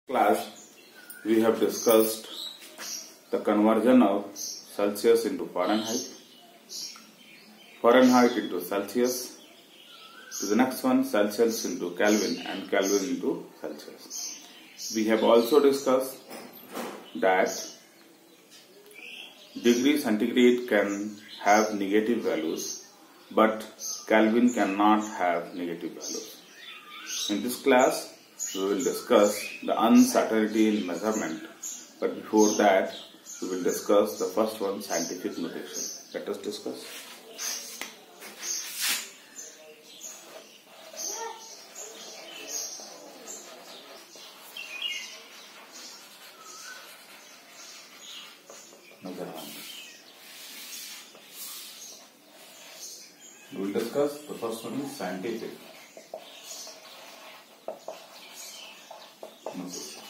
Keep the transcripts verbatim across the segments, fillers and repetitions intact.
Class, we have discussed the conversion of Celsius into Fahrenheit, Fahrenheit into Celsius, to the next one Celsius into Kelvin and Kelvin into Celsius. We have also discussed that degree centigrade can have negative values, but Kelvin cannot have negative values. In this class, we will discuss the uncertainty in measurement, but before that, we will discuss the first one, scientific notation. Let us discuss. Measurement. We will discuss the first one is scientific notation.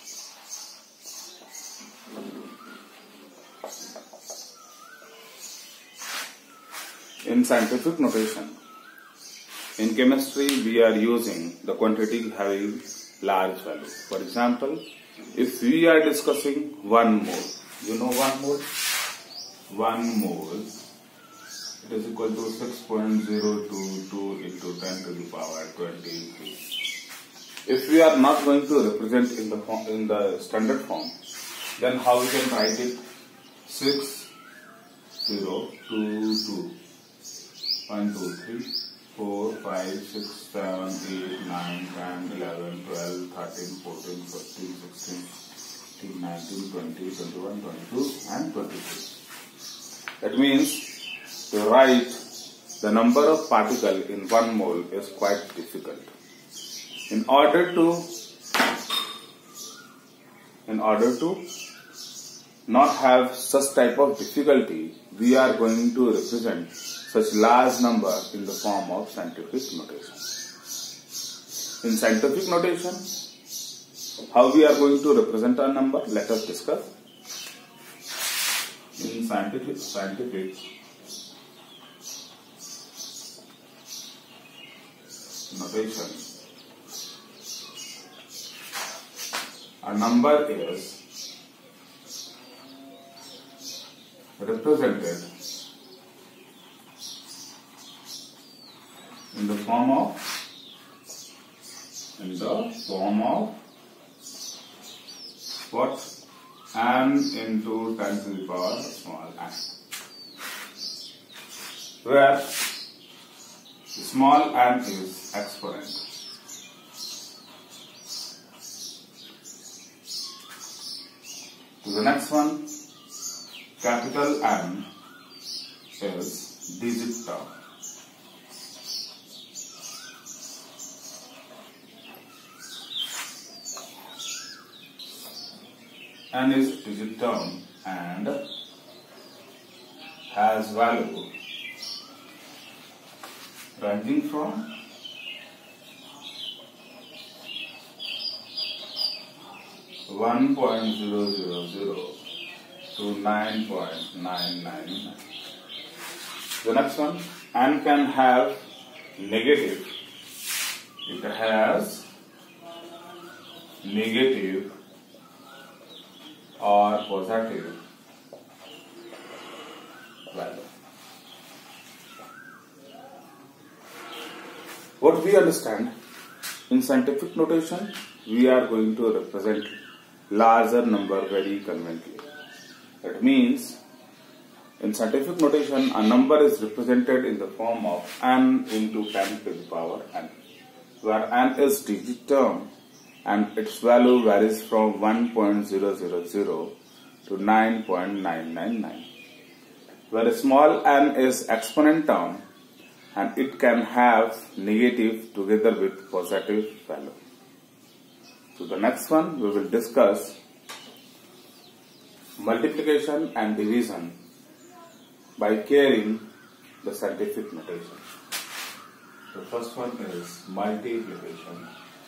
In scientific notation, in chemistry we are using the quantity having large value. For example, if we are discussing one mole, you know one mole? One mole, it is equal to six point zero two two into ten to the power twenty-three. If we are not going to represent in the form, in the standard form, then how we can write it? six zero two two one two three four five six seven eight nine ten eleven twelve thirteen fourteen fifteen sixteen seventeen nineteen twenty twenty-one twenty-two and twenty-three. That means to write the number of particles in one mole is quite difficult. In order to in order to not have such type of difficulty, we are going to represent such large number in the form of scientific notation. In scientific notation, how we are going to represent a number? Let us discuss. In scientific scientific notation, a number is represented in the form of in the form of what? N into ten to the power small n, where small n is exponent. To the next one, capital N is digit term. N is digit term and has value ranging from one point zero zero zero to nine point nine nine nine. The next one, N can have negative. It has negative or positive value. What we understand, in scientific notation, we are going to represent larger number very conveniently. That means, in scientific notation, a number is represented in the form of n into ten to the power n, where n is digit term and its value varies from one point zero zero zero to nine point nine nine nine, where small n is exponent term and it can have negative together with positive value. So the next one, we will discuss multiplication and division by carrying the scientific notation. The first one is multiplication.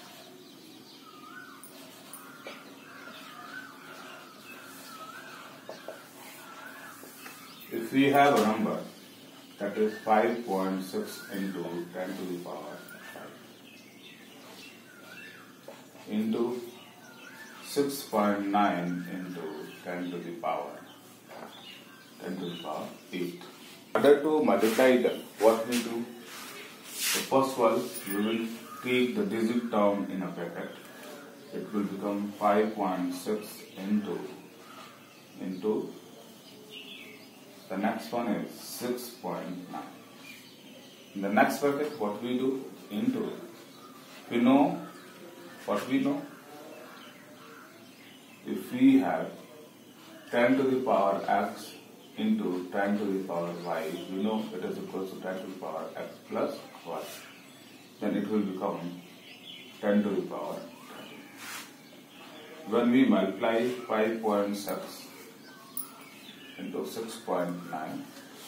If we have a number that is five point six into ten to the power five into six point nine into ten to the power ten to the power eight. In order to multiply them, what we do? The first one, we will take the digit term in a bracket. It will become five point six into into the next one is six point nine. In the next bracket, what we do? Into. We know what we know. If we have ten to the power x into ten to the power y, we know it is equal to ten to the power x plus y. Then it will become ten to the power thirty. When we multiply five point six into six point nine,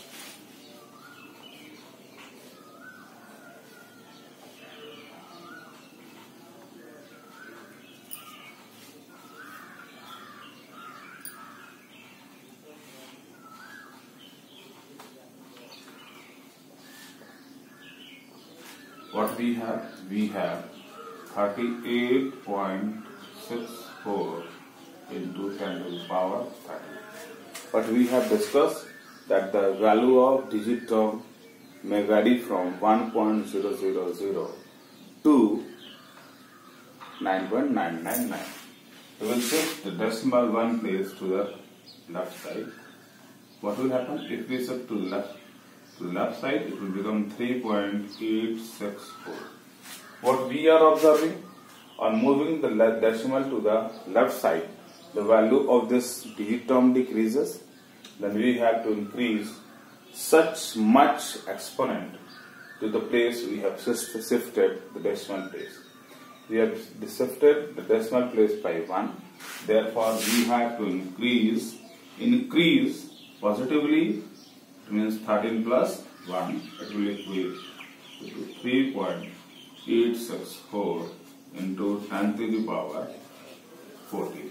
what we have? We have thirty-eight point six four into ten to the power thirty. But we have discussed that the value of digit term may vary from one point zero zero zero to nine point nine nine nine. We will shift the decimal one place to the left side. What will happen? If we shift to the left to the left side, it will become three point eight six four. What we are observing, on moving the decimal to the left side, the value of this digit term decreases. Then we have to increase such much exponent to the place we have shifted the decimal place. We have shifted the decimal place by one. Therefore, we have to increase increase positively. It means thirteen plus one, it will equate to three point eight six four into ten to the power forty.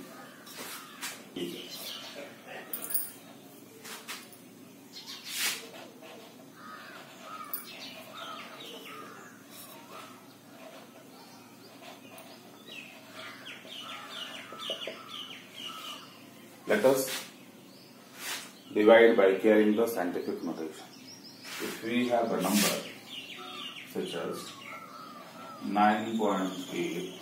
Let us divide by carrying the scientific notation. If we have a number such as nine point eight,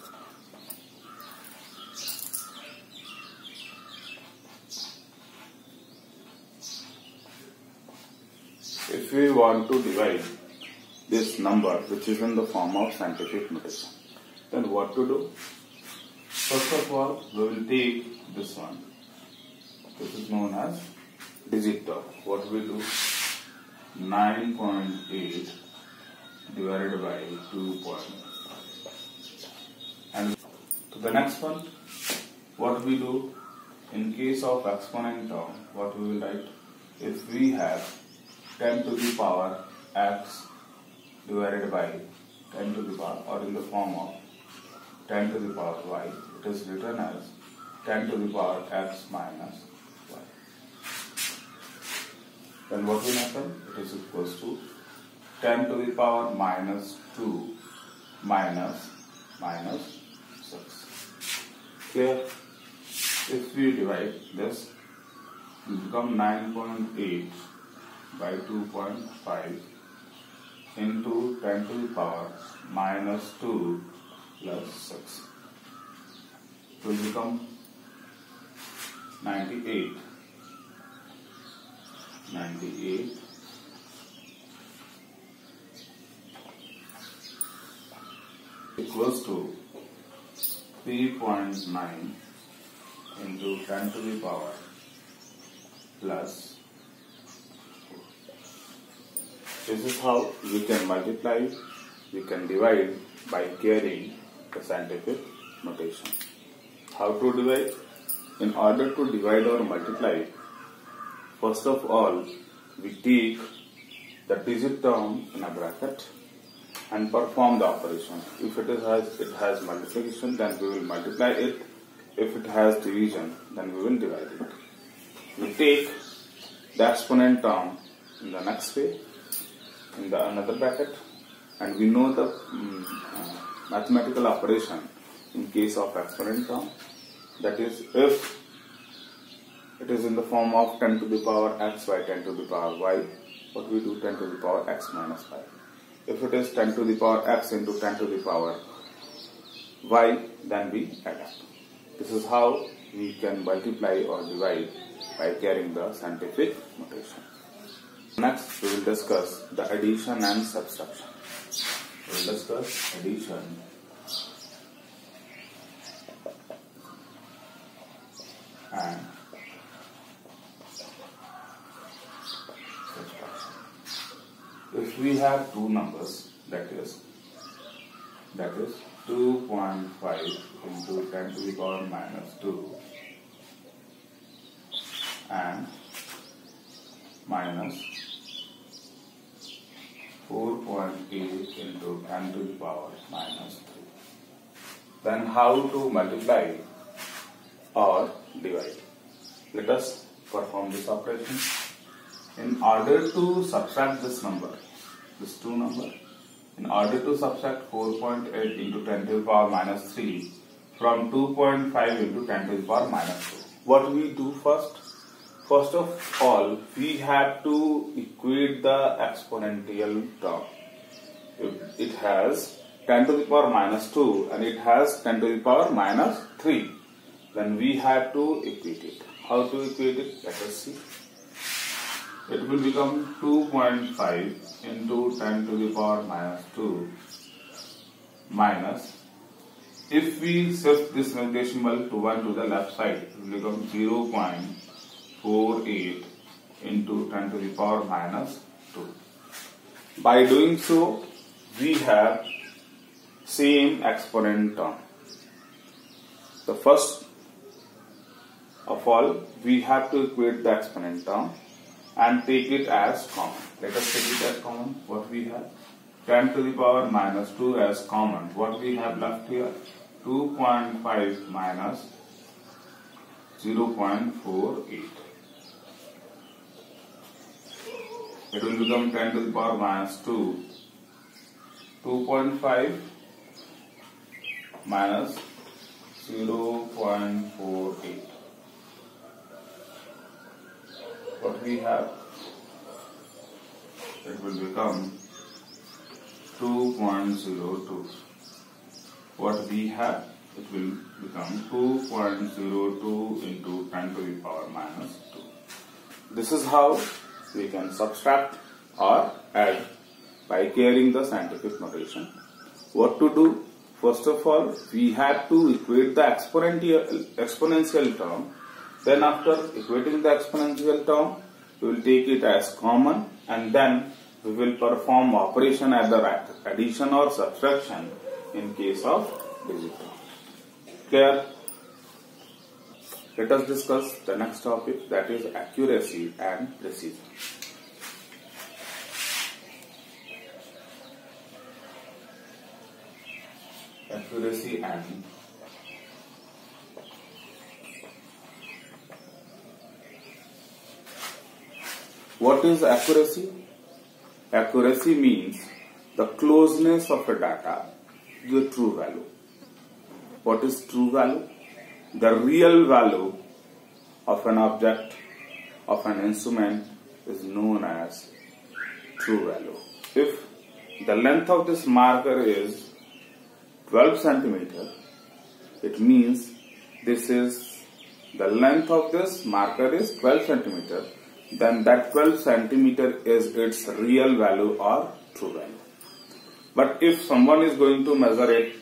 if we want to divide this number which is in the form of scientific notation, then what to do? First of all, we will take this one. This is known as digit term. What we do? nine point eight divided by two point five. And to the next one, what we do? In case of exponent term, what we will write? If we have ten to the power x divided by ten to the power, or in the form of ten to the power y, it is written as ten to the power x minus y. Then what will happen? It is equals to ten to the power minus two minus minus six. Here, if we divide this, it will become nine point eight by two point five into ten to the power minus two plus six. It will become ninety-eight. ninety-eight equals to three point nine into ten to the power plus four. This is how we can multiply, we can divide by carrying the scientific notation. How to divide? In order to divide or multiply, first of all, we take the digit term in a bracket and perform the operation. If it is has it has multiplication, then we will multiply it. If it has division, then we will divide it. We take the exponent term in the next way, in the another bracket, and we know the um, uh, mathematical operation in case of exponent term. that is if it is in the form of ten to the power x by ten to the power y, what we do, ten to the power x minus y. If it is ten to the power x into ten to the power y, then we add up. This is how we can multiply or divide by carrying the scientific notation. Next, we will discuss the addition and subtraction. We will discuss addition and subtraction. If we have two numbers, that is that is two point five into ten to the power minus two and minus four point eight into ten to the power minus three. Then how to multiply or divide? Let us perform this operation. In order to subtract this number, this two number, in order to subtract four point eight into ten to the power minus three from two point five into ten to the power minus two, what we do first? First of all, we have to equate the exponential term. If it has ten to the power minus two and it has ten to the power minus three, then we have to equate it. How to equate it? Let us see. It will become two point five into ten to the power minus two minus, if we shift this decimal to one to the left side, it will become zero point four eight into ten to the power minus two. By doing so, we have same exponent term. The first of all, we have to equate the exponent term and take it as common. Let us take it as common. What we have? ten to the power minus two as common. What we have left here? two point five minus zero point four eight. It will become ten to the power minus two. two point five minus zero point four eight. What we have? It will become two point zero two. What we have? It will become two point zero two into ten to the power minus two. This is how we can subtract or add by carrying the scientific notation. What to do? First of all, we have to equate the exponential, exponential term. Then after equating the exponential term, we will take it as common and then we will perform operation at the right, addition or subtraction in case of digit term. Clear? Let us discuss the next topic, that is accuracy and precision. Accuracy and what is accuracy? Accuracy means the closeness of a data to the true value. What is true value? The real value of an object, of an instrument, is known as true value. If the length of this marker is twelve centimeter, it means this is the length of this marker is twelve centimeter, then that twelve centimeter is its real value or true value. But if someone is going to measure it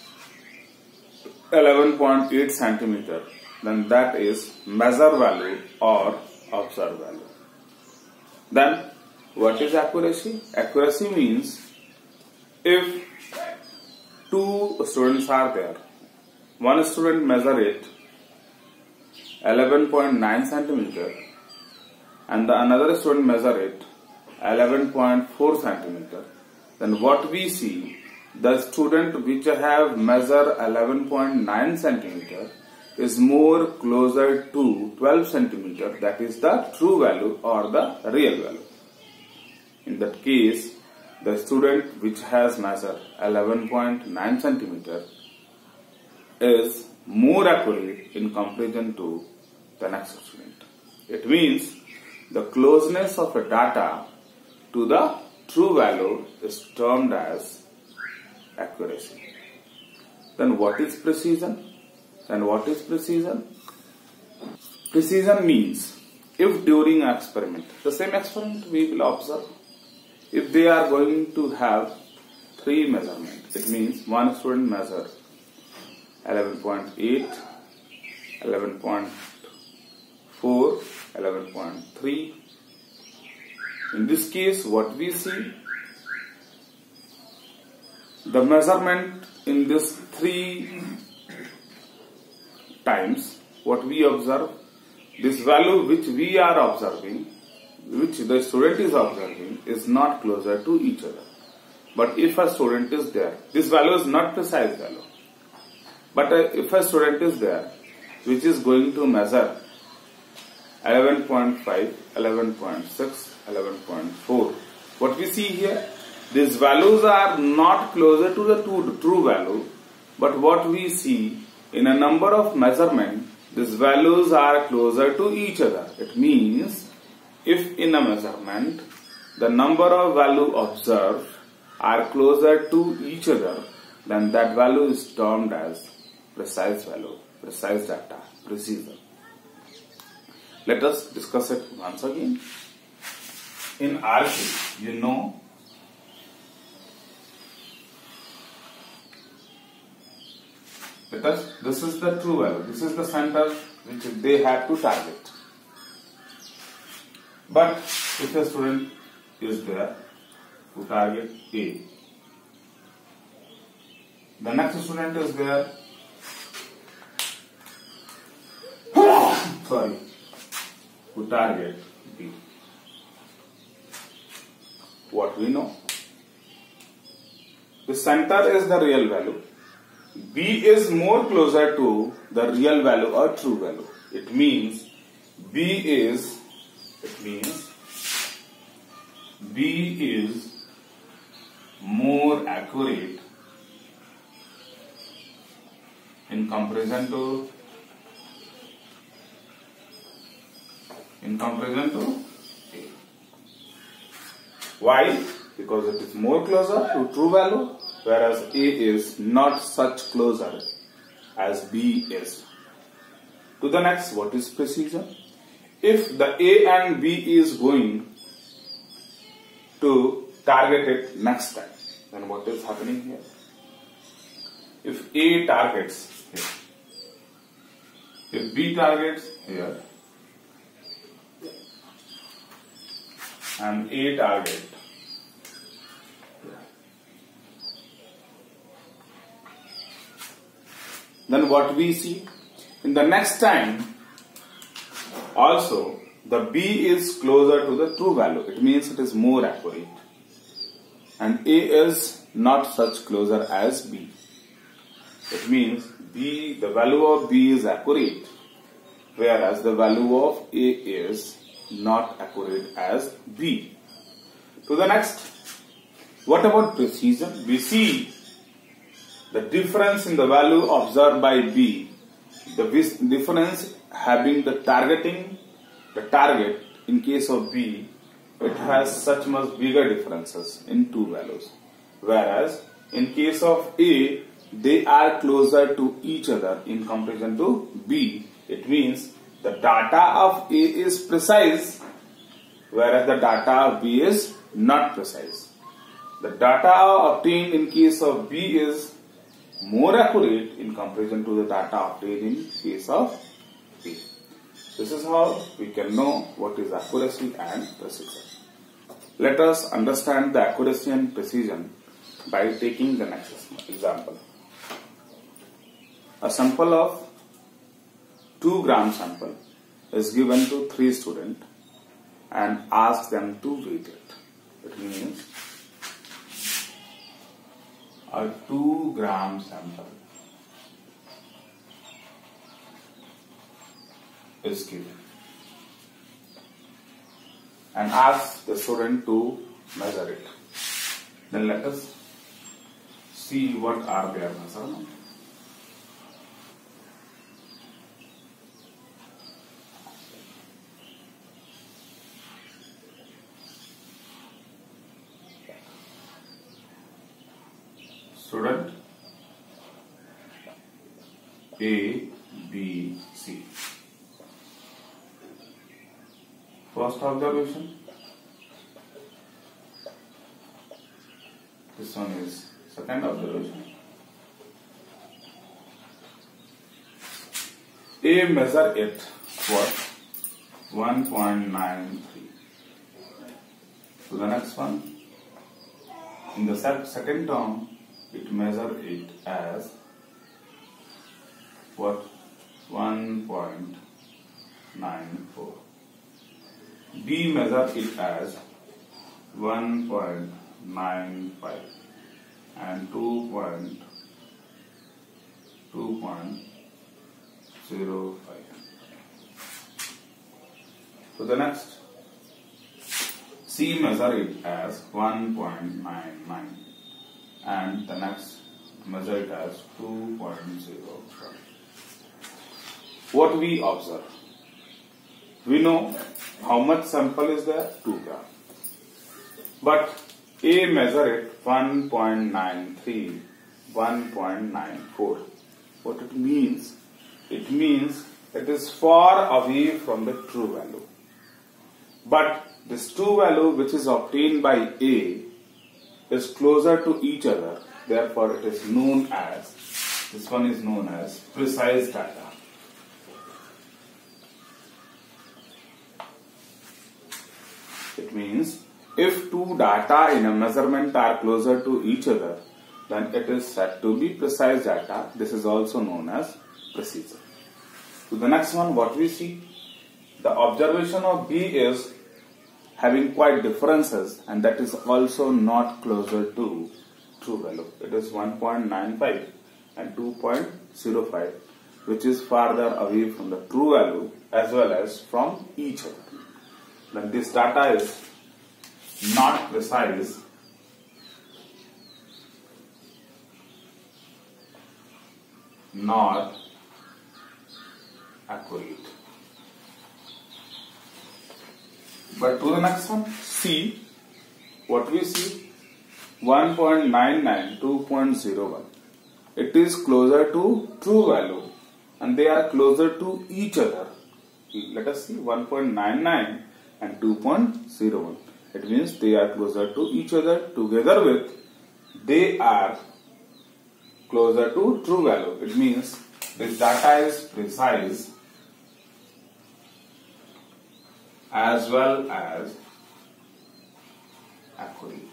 eleven point eight centimeter, then that is measure value or observed value. Then what is accuracy? Accuracy means if two students are there, one student measure it eleven point nine centimeter and the another student measure it eleven point four centimeter, then what we see, the student which have measured eleven point nine centimeter is more closer to twelve centimeter, that is the true value or the real value. In that case, the student which has measured eleven point nine centimeter is more accurate in comparison to the next student. It means the closeness of a data to the true value is termed as accuracy. Then what is precision? Then what is precision? Precision means if during an experiment, the same experiment we will observe, if they are going to have three measurements, it means one student measure eleven point eight, eleven point four, eleven point three. In this case, what we see, the measurement in this three times, what we observe, this value which we are observing, which the student is observing, is not closer to each other. But if a student is there, this value is not precise value. But uh, if a student is there, which is going to measure eleven point five, eleven point six, eleven point four, what we see here, these values are not closer to the true, true value, but what we see in a number of measurement, these values are closer to each other. It means if in a measurement, the number of value observed are closer to each other, then that value is termed as precise value, precise data, precision. Let us discuss it once again. In R Q, you know, let us, this is the true value, this is the center which they have to target. But if a student is there to target A, the next student is there, sorry, to target B. What we know? The center is the real value. B is more closer to the real value or true value. It means B is, it means B is more accurate in comparison to in comparison to A. Why? Because it is more closer to true value, whereas A is not such closer as B is. To the next, what is precision? If the A and B is going to target it next time, then what is happening here? If A targets here, if B targets here, and A target here, then what we see? In the next time, also the B is closer to the true value. It means it is more accurate. And A is not such closer as B. It means B, the value of B is accurate, whereas the value of A is not accurate as B. To the next, what about precision? We see the difference in the value observed by B, the difference having the targeting, the target in case of B, it has such much bigger differences in two values. Whereas in case of A, they are closer to each other in comparison to B. It means the data of A is precise, whereas the data of B is not precise. The data obtained in case of B is more accurate in comparison to the data obtained in case of B. This is how we can know what is accuracy and precision. Let us understand the accuracy and precision by taking the next example. A sample of two gram sample is given to three students and ask them to weight it. It means a two gram sample is given and ask the student to measure it. Then let us see what are their measurements. Student, A, B, C. First observation. This one is second observation. A measure it what? one point nine three. So the next one, in the second term, it measure it as what? one point nine four. B measure it as one point nine five and two point zero five. So the next, C measure it as one point nine nine and the next measure it as two point zero five. What we observe? We know how much sample is there? two gram. But A measure it one point nine three, one point nine four. What it means? It means it is far away from the true value. But this true value which is obtained by A is closer to each other. Therefore, it is known as, this one is known as precise data. It means if two data in a measurement are closer to each other, then it is said to be precise data. This is also known as precision. So the next one, what we see, the observation of B is having quite differences, and that is also not closer to true value. It is one point nine five and two point zero five, which is farther away from the true value as well as from each other. Then this data is not precise nor accurate. But to the next one, C, what we see, one point nine nine, two point zero one. It is closer to true value and they are closer to each other. Let us see, one point nine nine and two point zero one. It means they are closer to each other, together with they are closer to true value. It means this data is precise as well as accurate.